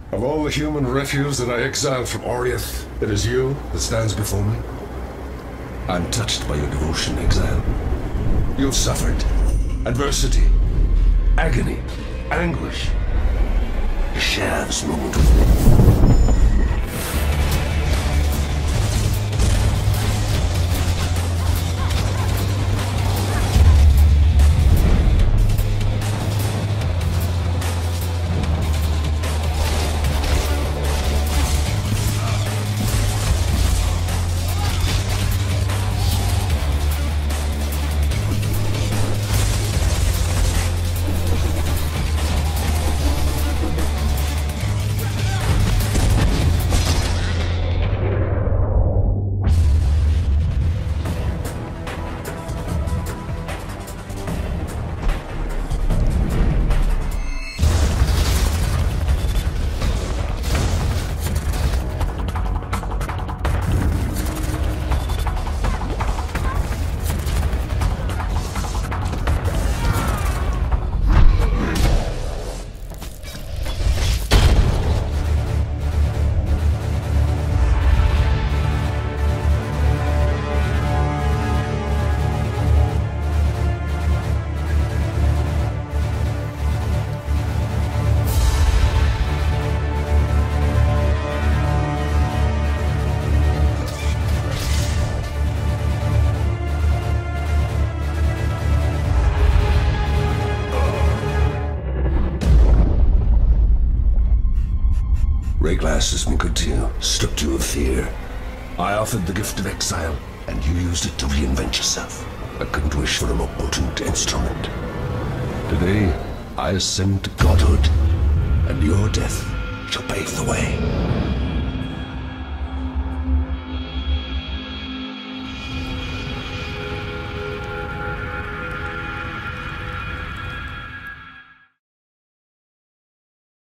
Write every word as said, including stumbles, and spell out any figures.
Of all the human refuse that I exiled from Oriath, it is you that stands before me. I'm touched by your devotion, Exile. You've suffered adversity, agony, anguish. You share this moment with me. Rayglass has been good to you, stripped you of fear. I offered the gift of exile, and you used it to reinvent yourself. I couldn't wish for a more potent instrument. Today, I ascend to godhood, and your death shall pave the way.